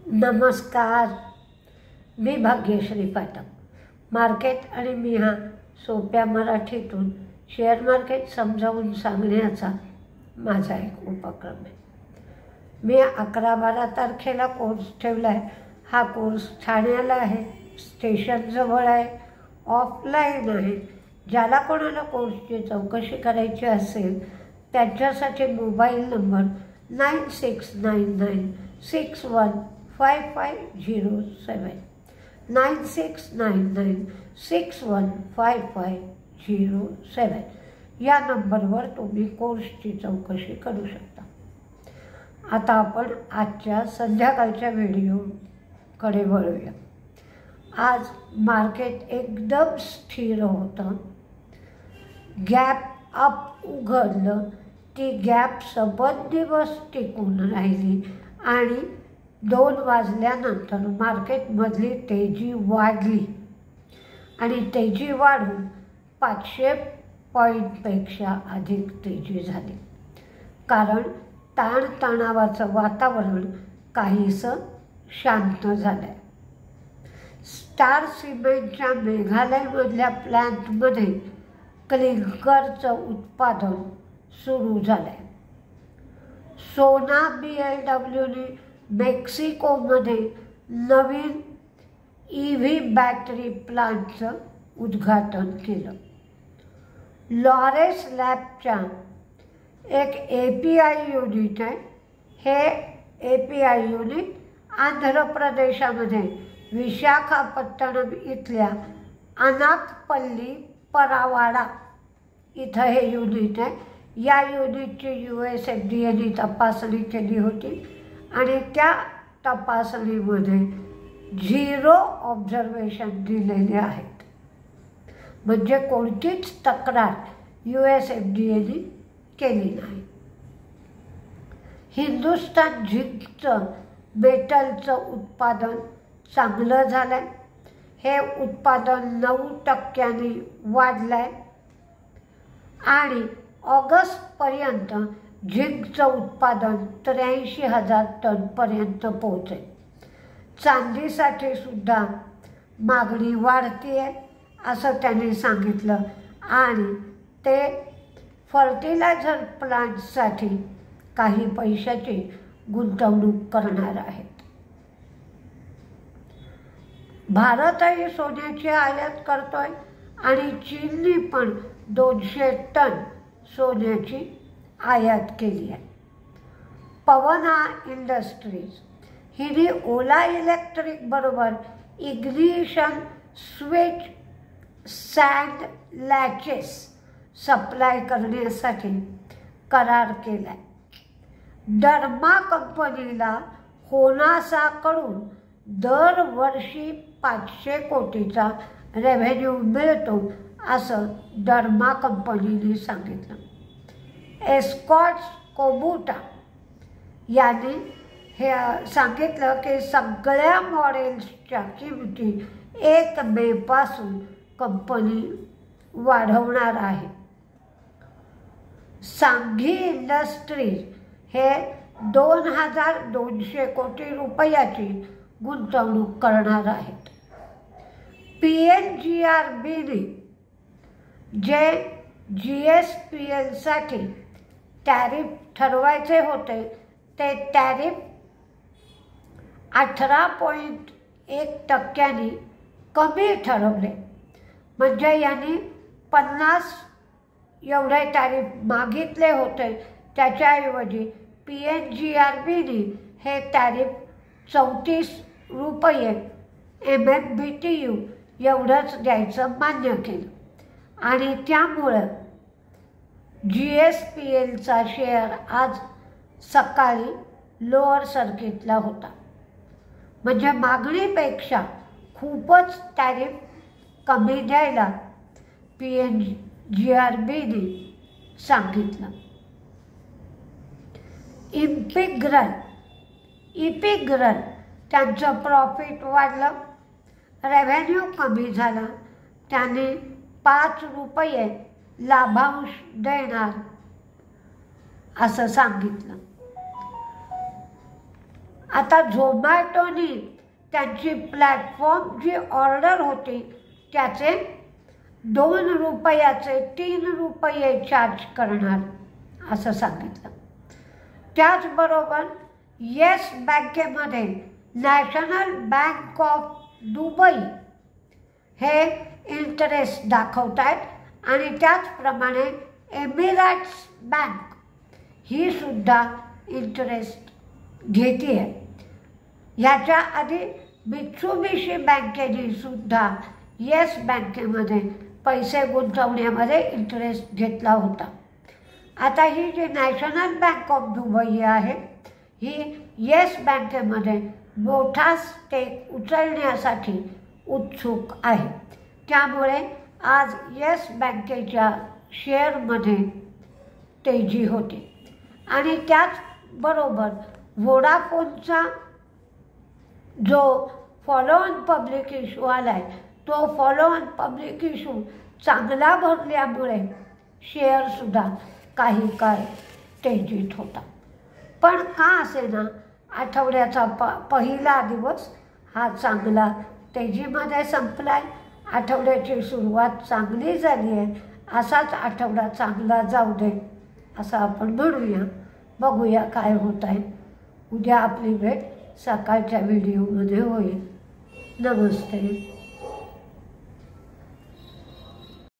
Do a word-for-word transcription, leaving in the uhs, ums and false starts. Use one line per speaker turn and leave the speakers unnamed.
नमस्कार, मी भाग्यश्री पाठक. मार्केट आणि मी हा सोप्या मराठीतून शेअर मार्केट समजावून सांगण्याचा माझा एक उपक्रम आहे. मी अकरा बारा तारखेला कोर्स ठेवला आहे. हा कोर्स ठाण्याला आहे, स्टेशनजवळ आहे, ऑफलाईन आहे. ज्याला कोणाला कोर्सची चौकशी करायची असेल त्यांच्यासाठी mobile number nine six nine nine six one five five zero seven nine six nine nine six one five five zero seven या नंबरवर तुम्ही कोर्सची चौकशी करू शकता. आता आपण आजच्या संध्याकाळच्या व्हिडिओकडे वळूया. आज मार्केट एकदम स्थिर होतं. गॅप अप उघडलं, ती गॅप सबंध दिवस टिकून राहिली आणि दोन वाजल्यानंतर मार्केटमधली तेजी वाढली आणि तेजी वाढून पाचशे पॉईंटपेक्षा अधिक तेजी झाली. कारण ताणतणावाचं वातावरण काहीसं शांत झालं आहे. स्टार सिमेंटच्या मेघालयमधल्या प्लॅन्टमध्ये क्लिंकरचं उत्पादन सुरू झालं आहे. सोना बी एल डब्ल्यूने मेक्सिकोमध्ये नवीन ई व्ही बॅटरी प्लांटचं उद्घाटन केलं. लॉरेस लॅबच्या एक ए पी आय युनिट आहे. हे A P I unit Andhra प्रदेशामध्ये विशाखापट्टणम इथल्या अनाकपल्ली परावाडा इथं हे युनिट आहे. या युनिटची यू एस एफ डी एने तपासणी केली होती आणि त्या तपासणीमध्ये झिरो ऑब्झर्वेशन दिलेले आहेत. म्हणजे कोणतीच तक्रार यू एस एफ डी एने केली नाही. हिंदुस्तान झिंकचं मेटलचं उत्पादन चांगलं झालं आहे. हे उत्पादन नऊ टक्क्यांनी वाढलं आहे आणि ऑगस्टपर्यंत झिंकचं उत्पादन त्र्याऐंशी हजार टनपर्यंत पोहोचेल. चांदीसाठी सुद्धा मागणी वाढते आहे असं त्यांनी सांगितलं आणि ते फर्टिलायझर प्लांटसाठी काही पैशाची गुंतवणूक करणार आहेत. भारतही सोन्याची आयात करतोय आणि चीनने पण दोनशे टन सोन्याची आयात केली आहे. पवना इंडस्ट्रीज हिने ओला इलेक्ट्रिक बरोबर ignition switch and latches supply करण्यासाठी करार केला आहे. डर्मा कंपनीला होनासाकडून दरवर्षी पाचशे कोटीचा रेव्हेन्यू मिळतो असं डर्मा कंपनीने सांगितलं. एस्कॉट्स कोबुटा यांनी हे सांगितलं की सगळ्या मॉडेल्सच्या किमती एक मेपासून कंपनी वाढवणार आहे. सांघी इंडस्ट्रीज हे दोन हजार दोनशे कोटी रुपयाची गुंतवणूक करणार आहेत. पी एन जी आर बीने जे जी एस पी एलसाठी टॅरिफ ठरवायचे होते ते टॅरिफ अठरा पॉईंट एक टक्क्यांनी कमी ठरवले. म्हणजे यांनी पन्नास एवढे टॅरिफ मागितले होते, त्याच्याऐवजी पी एन जी आर बीने हे टॅरिफ चौतीस रुपये M M B T U एवढंच द्यायचं मान्य केलं आणि त्यामुळं जी एस पी एलचा शेअर आज सकाळी लोअर सर्किटला होता. म्हणजे मागणीपेक्षा खूपच टॅरिफ कमी द्यायला पी एन जी आर बीने सांगितलं. इम्पिग्रल इपिग्रल त्यांचं प्रॉफिट वाढलं, रेव्हेन्यू कमी झाला. त्याने पाच रुपये लाभांश देणार असं सांगितलं. आता झोमॅटोनी त्यांची प्लॅटफॉर्म जी ऑर्डर होती त्याचे दोन रुपयाचे तीन रुपये चार्ज करणार असं सांगितलं. त्याचबरोबर येस बँकेमध्ये नॅशनल बँक ऑफ दुबई हे इंटरेस्ट दाखवत आहेत आणि त्याचप्रमाणे एमिरेट्स बँक ही सुद्धा इंटरेस्ट घेते आहे. याच्या आधी मित्सुबिशी बँकेने सुद्धा येस बँकेमध्ये पैसे गुंतवण्यामध्ये इंटरेस्ट घेतला होता. आता ही जी नॅशनल बँक ऑफ दुबई आहे ही येस बँकेमध्ये मोठा स्टेक उचलण्यासाठी उत्सुक आहे. त्यामुळे आज येस बँकेच्या शेअरमध्ये तेजी होते आणि त्याचबरोबर वोडाफोनचा जो फॉलो ऑन पब्लिक इशू आला आहे तो फॉलो ऑन पब्लिक इशू चांगला भरल्यामुळे शेअरसुद्धा काही काळ तेजीत होता. पण का असेना आठवड्याचा प पहिला दिवस हा चांगला तेजीमध्ये संपला आहे. आठवड्याची सुरुवात चांगली झाली आहे. असाच आठवडा चांगला जाऊ दे असं आपण म्हणूया. बघूया काय होत आहे. उद्या आपली भेट सकाळच्या व्हिडिओमध्ये होईल. नमस्ते.